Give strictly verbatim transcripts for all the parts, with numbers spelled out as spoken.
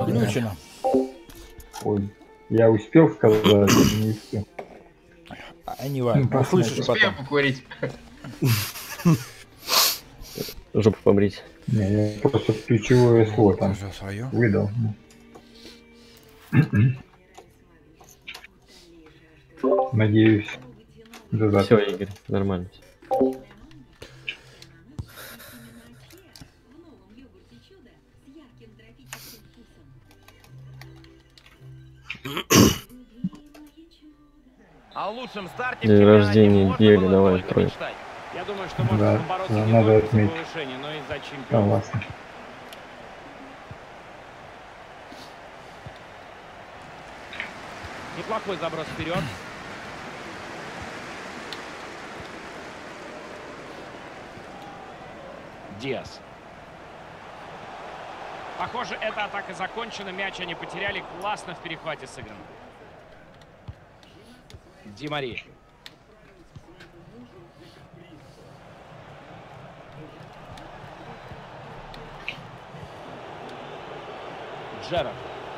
Конючина. Ой, я успел сказать, не успел. А не важно, Ну, услышишь Успею потом. покурить. Жопу побрить. Не, я просто ключевое слово там Уже свое. выдал. Надеюсь, до завтра. Все, Игорь, нормально. О лучшем старте в День чемпионате рождения можно недели, было давай, только открой. мечтать. Я думаю, что можно Да, побороться да, не надо только за отметить. повышение, но и за чемпионство. Согласен. Неплохой заброс вперед. Диас. Похоже, эта атака закончена. Мяч они потеряли. Классно в перехвате сыграно. Ди Мария. Джерард.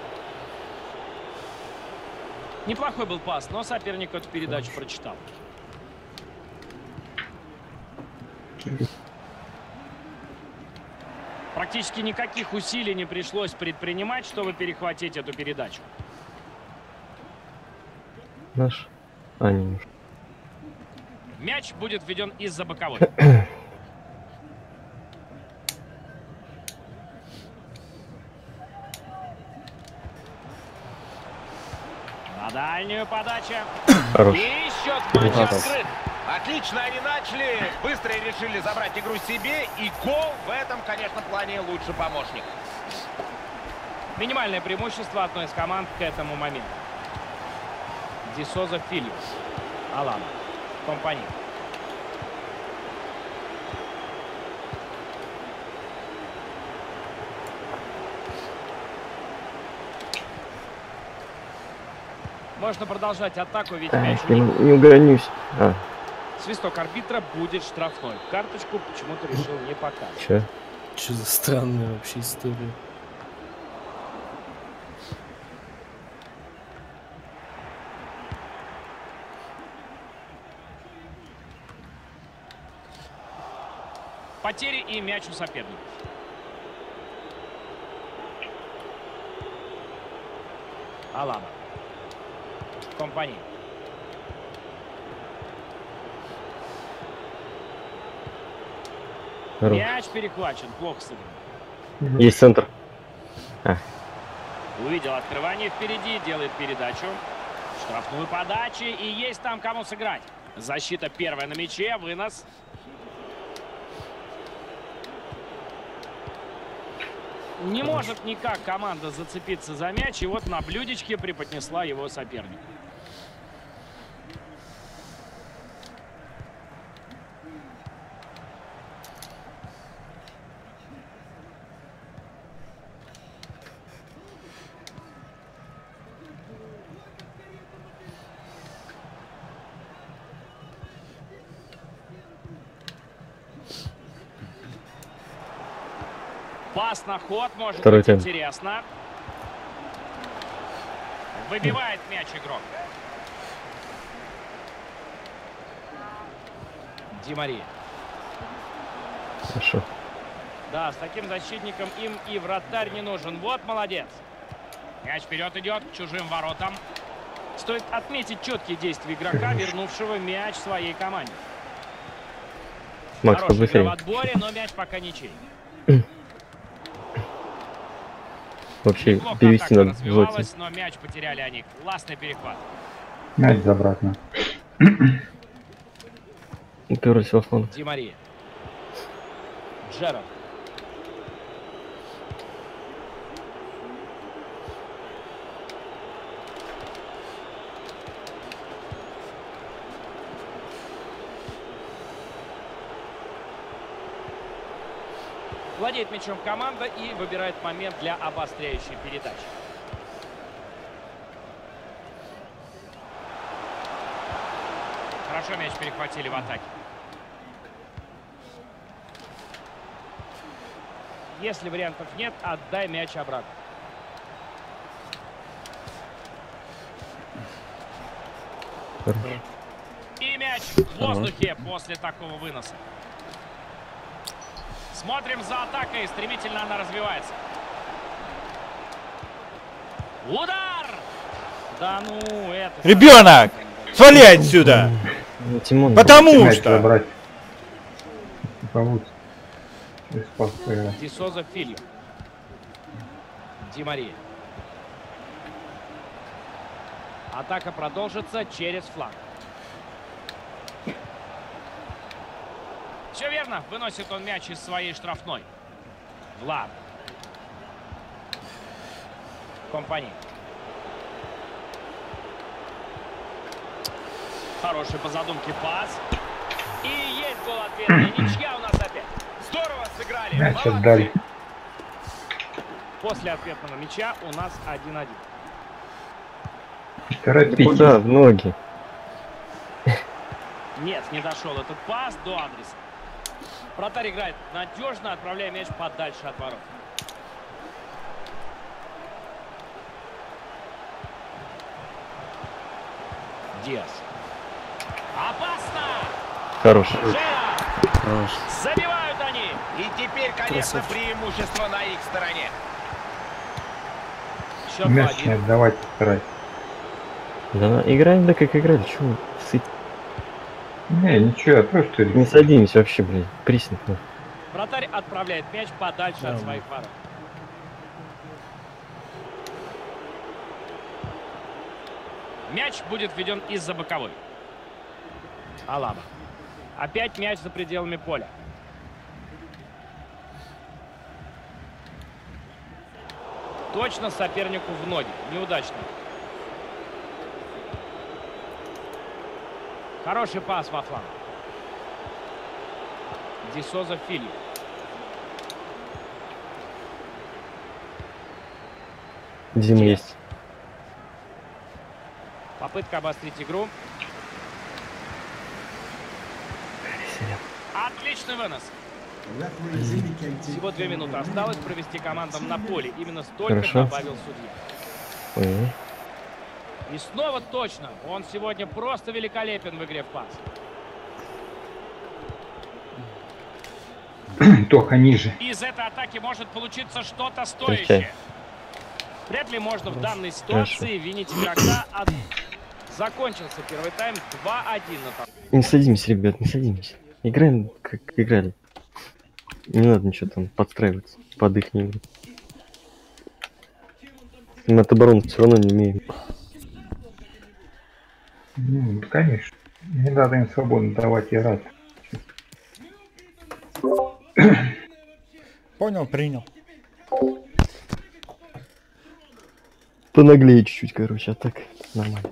Неплохой был пас, но соперник эту передачу прочитал. Практически никаких усилий не пришлось предпринимать, чтобы перехватить эту передачу. Наш. А, не наш. Мяч будет введен из-за боковой. На дальнюю подача. Хорош. И счет матча Хорош. открыт. Отлично они начали. Быстро решили забрать игру себе. И гол в этом, конечно, плане лучший помощник. Минимальное преимущество одной из команд к этому моменту. Дисоза Фильос. Алана. Компани. Можно продолжать атаку, ведь мяч Эх, не, не... не угонюсь. А, Свисток арбитра будет штрафной. Карточку почему-то решил не показывать. че? Что за странная вообще история? Потери и мяч у соперников. Алаба. Компани. Хорош. Мяч перехвачен. Плохо сыгран. Есть центр. А, Увидел открывание впереди. Делает передачу. Штрафную подачу. И есть там кому сыграть. Защита первая на мяче. Вынос. Не может никак команда зацепиться за мяч. И вот на блюдечке преподнесла его соперник. Пас на ход, может Второй быть темп. интересно. Выбивает мяч игрок. Ди Мария. хорошо. Да, с таким защитником им и вратарь не нужен. Вот молодец. Мяч вперед идет к чужим воротам. Стоит отметить четкие действия игрока, вернувшего мяч своей команде. Макс, Хорошая игра в побыстрее. отборе, но мяч пока ничей. Вообще, Неплохо перевести атака надо в зоте. развивалась, но мяч потеряли они. Классный перехват. Мяч обратно. Уперлись во фланг. Ди Мария. Джерард. Владеет мячом команда и выбирает момент для обостряющей передачи. Хорошо мяч перехватили в атаке. Если вариантов нет, отдай мяч обратно. И мяч в воздухе после такого выноса. Смотрим за атакой. Стремительно она развивается. Удар! Да ну, это... Ребенок! Свали отсюда! Ну, Тимон, Потому Мяч что... забрать. Не получится. Через пас проиграть. Ди Соза Фильо. Ди Мария. Атака продолжится через фланг. Все верно. Выносит он мяч из своей штрафной. Влад. Компани. Хороший по задумке пас. И есть гол ответный. Ничья у нас опять. Здорово сыграли. Мяч Молодцы. отдали. После ответного мяча у нас один-один. Торопитесь. Куда? В ноги. Нет, не дошел этот пас до адреса. Вратарь играет надежно, отправляя мяч подальше от ворот. Диас. Опасно! Хорош. Жена! Хорош. Забивают они! И теперь, конечно, Красавчик. преимущество на их стороне. Счет Мяч не один. отдавать, старайтесь. Да ну, играем, да как играли. Чего? Сыпь. Не, ничего, я просто... Не садимся вообще, блядь. Приснет. Ну. Вратарь отправляет мяч подальше Да, от своих ворот. Мяч будет введен из-за боковой. Алаба. Опять мяч за пределами поля. Точно сопернику в ноги. Неудачно. Хороший пас во фланг. Ди Соза Фильо. Дима Диас. есть. Попытка обострить игру. Отличный вынос. Всего две минуты осталось провести командам на поле. Именно столько Хорошо. добавил судья. Ой. И снова точно. Он сегодня просто великолепен в игре в пас. Тоха ниже. Из этой атаки может получиться что-то стоящее. Встречай. Вряд ли можно в данной ситуации винить игрока. От... Закончился первый тайм два-один. на табло. Не садимся, ребят, не садимся. Играем, как играли. Не надо ничего там подстраиваться под их игру. Мы от обороны все равно не умеем. Ну, конечно. Не надо им свободно давать играть. Понял, принял. Понаглее чуть-чуть, короче, а так нормально.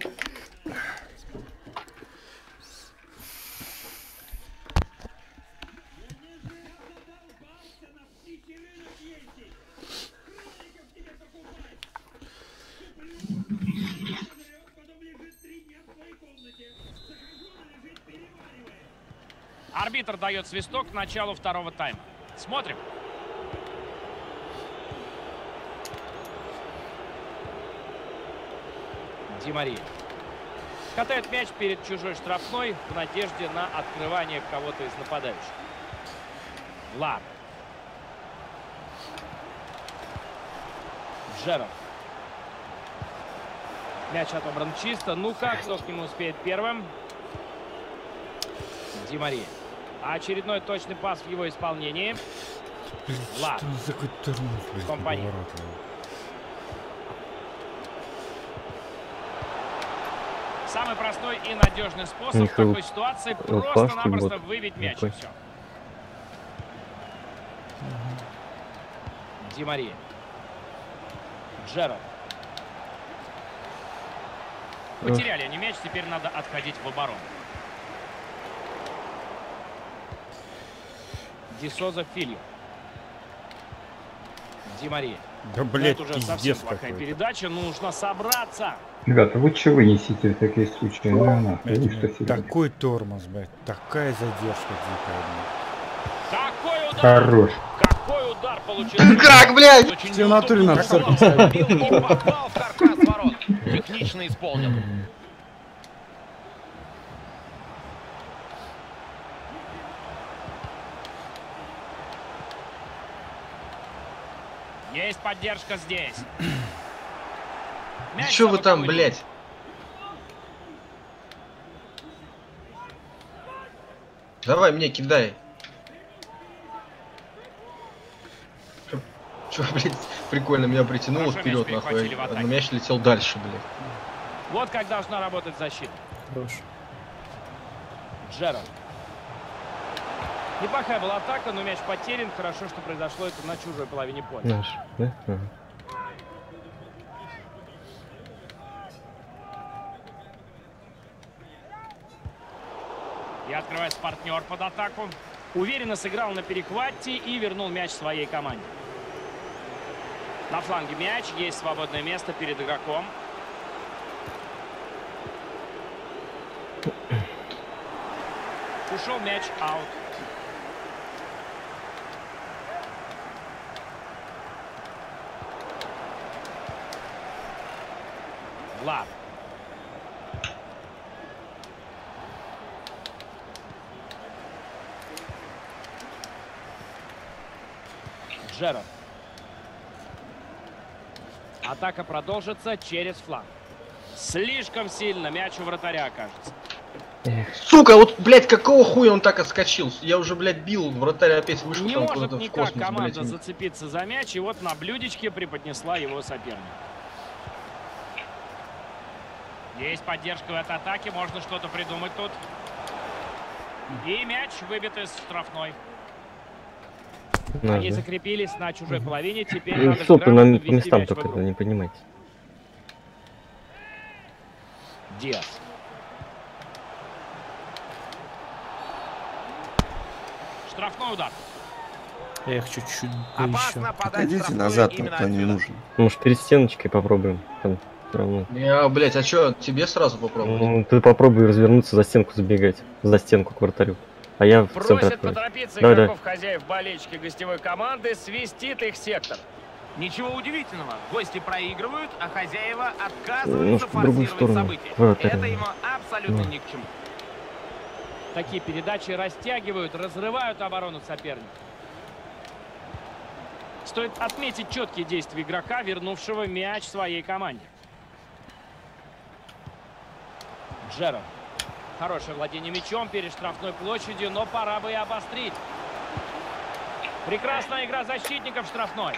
Арбитр дает свисток к началу второго тайма. Смотрим. Ди Мария. Катает мяч перед чужой штрафной в надежде на открывание кого-то из нападающих. Влад. Джерард. Мяч отобран чисто. Ну-ка, кто к нему успеет первым? Ди Мария. Очередной точный пас в его исполнении. Влад. Что за какой тормоз, блядь, Компания. поворотливый? Самый простой и надежный способ в Михаил, такой ситуации э, просто-напросто Пашкин, вот выбить мяч и такой. все. Ди Мария. Джерард. Потеряли они мяч, теперь надо отходить в оборону. Ди Соза Фильо. Ди Мария. Да, Ну, блядь, это уже совсем пиздец плохая какой-то. передача. Нужно собраться. Ребята, вы че вынесите в такие случаи? Ну, нахуй, Блядь, вы блядь, что себе? такой тормоз, блядь. Такая задержка дикая, Какой удар! Хорош. Какой удар получился! Как, блядь? Очень Тебе в натуре надо неудобно. Бил и попал в каркас ворот. Технично исполнил. Есть поддержка здесь. Мяч Чё за вы там, боковую блядь? Давай мне кидай. Чё, чё, блядь, прикольно меня притянуло Хорошо, вперед, мяч перехватили нахуй. в А атаке. мяч летел дальше, блядь. линии. Вот как должна работать защита. Хорош. Джерард. Неплохая была атака, но мяч потерян. Хорошо, что произошло это на чужой половине поля. Наш, да? Ага. И открывается партнер под атаку. Уверенно сыграл на перехвате и вернул мяч своей команде. На фланге мяч. Есть свободное место перед игроком. Ушел мяч, аут. Влад. Джерард. Атака продолжится через фланг. Слишком сильно мяч у вратаря окажется. Сука, вот, блядь, какого хуя он так отскочил? Я уже, блядь, бил, вратарь опять вышел Не там может куда-то в никак космос, команда блядь. зацепиться за мяч, и вот на блюдечке преподнесла его соперник. Есть поддержка в этой атаке, можно что-то придумать тут. И мяч выбит из штрафной. Наш, Они да? закрепились на чужой половине, теперь Ну, надо Сопы грамотно на, по ввести местам мяч в только игру. не понимаете. Диас. Штрафной удар. Я их чуть-чуть Опасно подать Отойдите штрафную назад, там именно кто не отсюда. нужен. Может, перед стеночкой попробуем? Там все равно. Я, блядь, а чё, тебе сразу попробовать? Ну, ты попробуй развернуться, за стенку забегать. За стенку к вратарю. А я в центр Просит открою. поторопиться Давай, игроков хозяев болельщики гостевой команды, свистит их сектор. Ничего удивительного. Гости проигрывают, а хозяева отказываются Немножко в другую форсировать сторону. события. Вратарь. Это ему абсолютно Ну. ни к чему. Такие передачи растягивают, разрывают оборону соперника. Стоит отметить четкие действия игрока, вернувшего мяч своей команде. Джерард. Хорошее владение мячом перед штрафной площадью, но пора бы и обострить. Прекрасная игра защитников штрафной.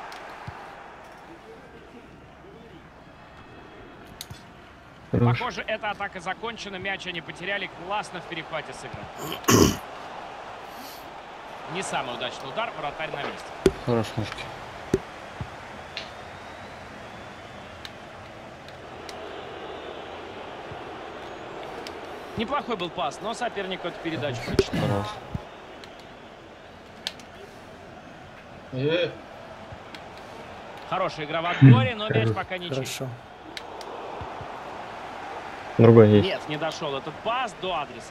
Хорош. Похоже, эта атака закончена. Мяч они потеряли. Классно в перехвате сыграли. Не самый удачный удар. Вратарь на месте. Хорош, мышки. Неплохой был пас, но соперник эту передачу прочитал. Хорош. Э, Хорошая игра в отборе, но мяч пока не чист. Хорошо. Другой есть. Нет, не дошел этот пас до адреса.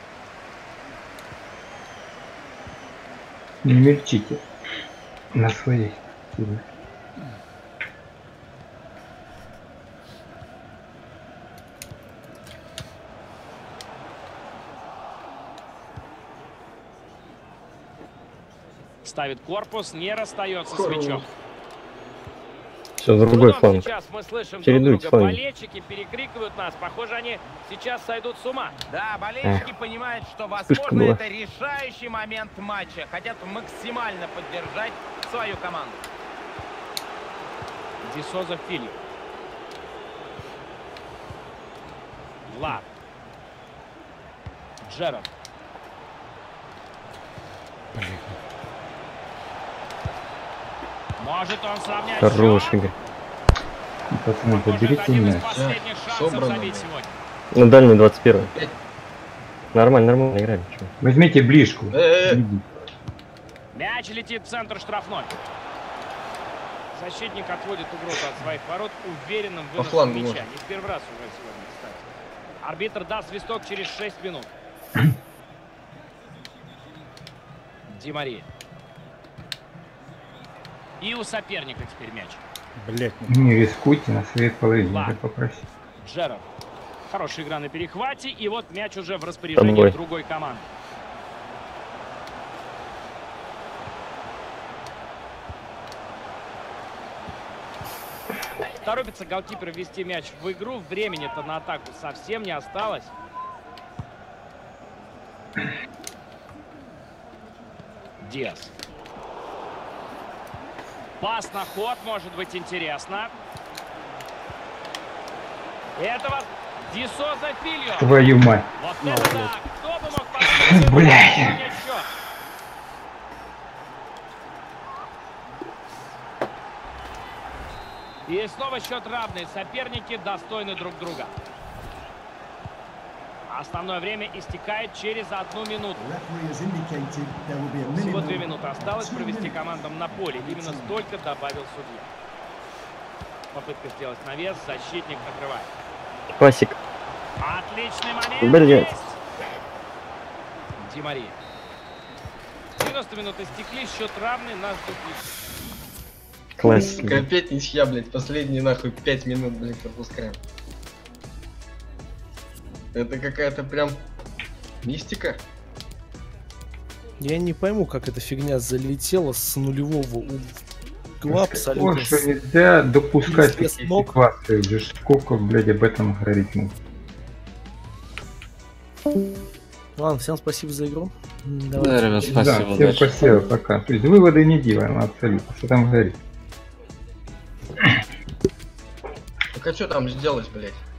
Не мерчите. На своей. силе. Ставит корпус, не расстается с Хорош. мячом. Все, другой Трудом фланг. Сейчас мы слышим Чередуйте друг друга. фланги. Болельщики перекрикивают нас. Похоже, они сейчас сойдут с ума. Да, болельщики понимают, что, вспышка возможно, была. это решающий момент матча. Хотят максимально поддержать свою команду. Дисоза Филипп. Влад. Джерард. Блин. Может он сравнять Хорош, счет? Игорь. Пацаны, Похоже, это заберите один из мяч. последних Да, шансов собрано, забить блин. сегодня. На дальний двадцать первый. Опять? Нормально, нормально играем. Чё? Возьмите ближку. Э, э, э. Иди. Мяч летит в центр штрафной. Защитник отводит угрозу от своих ворот уверенным По выносом флангу мяча. можно. Не в первый раз уже сегодня, кстати. Арбитр даст свисток через шесть минут. Ди Мария. И у соперника теперь мяч. Блять, Не рискуйте на своей половине, Ладно. я попросил. Джерард. Хорошая игра на перехвате. И вот мяч уже в распоряжении Тобой. другой команды. Торопится голкипер ввести мяч в игру. Времени-то на атаку совсем не осталось. Диас. Пас на ход, может быть интересно. Этого Дисоза Фильо. Твою мать. Вот это да! Кто бы мог подумать? Блядь. И снова счет равный. Соперники достойны друг друга. Основное время истекает через одну минуту. Всего две минуты осталось провести командам на поле. Именно столько добавил судья. Попытка сделать навес. Защитник накрывает. Пасик. Отличный момент. Блядь. Есть. Ди Мария. девяносто минут истекли. Счет равный. Нас ждут. Класс. Опять ничья, блядь. Последние нахуй пять минут, блядь, пропускаем. Это какая-то прям мистика. Я не пойму, как эта фигня залетела с нулевого угла абсолютно. Ой, что нельзя допускать без такие ног. ситуации. Уже сколько, блядь, об этом говорить можно. Ладно, всем спасибо за игру. М, Да, Давайте. ребят, Да, спасибо, всем удачи. спасибо, пока. То есть выводы не делаем абсолютно. Что там говорить? Так а что там сделать, блядь?